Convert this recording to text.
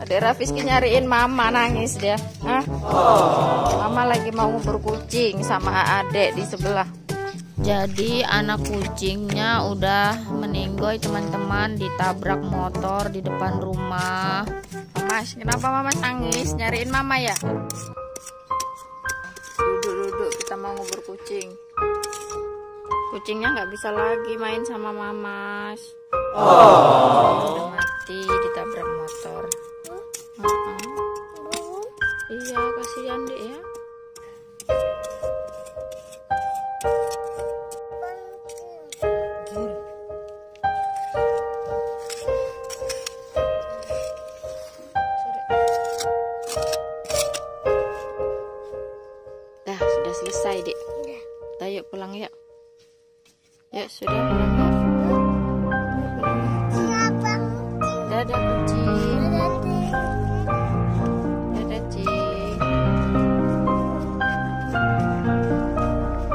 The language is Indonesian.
Adik Raffiski nyariin mama, nangis dia. Hah? Mama lagi mau ngubur kucing sama adik di sebelah. Jadi anak kucingnya udah meninggoy teman-teman, ditabrak motor di depan rumah. Mama, kenapa mama nangis? Nyariin mama ya? Duduk, kita mau ngubur kucing. Kucingnya nggak bisa lagi main sama Mamas. Udah mati ditabrak motor. Iya, kasihan dek ya. Dah, sudah selesai dek. Kita yuk pulang yuk. Ya sudah pulang yuk.